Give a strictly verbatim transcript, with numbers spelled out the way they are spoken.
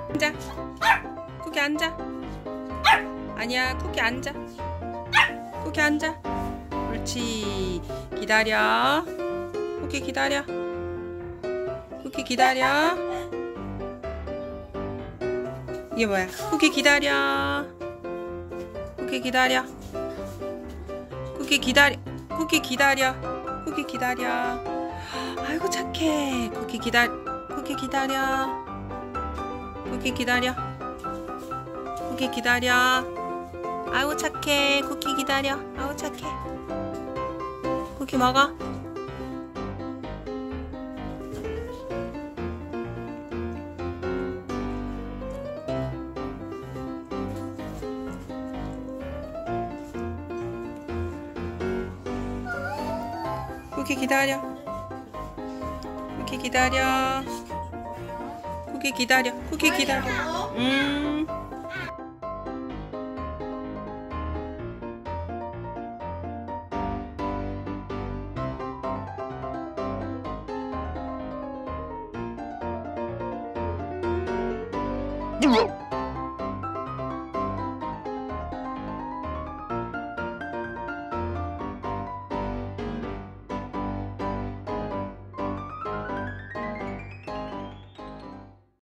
앉아. 쿠키 앉아. 아니야, 쿠키 앉아. 쿠키 앉아. 옳지. 기다려. 쿠키 기다려. 쿠키 기다려. 이게 뭐야? 쿠키 기다려. 쿠키 기다려. 쿠키 기다려. 쿠키 기다려. 쿠키 기다려. 아이고 착해. 쿠키 기다려. 쿠키 기다려. 쿠키 기다려. 쿠키 기다려. 아이고 착해. 쿠키 기다려. 아이고 착해. 쿠키 먹어. 쿠키 기다려. 쿠키 기다려. 쿠키 기다려. 쿠키 기다려. 음. 음.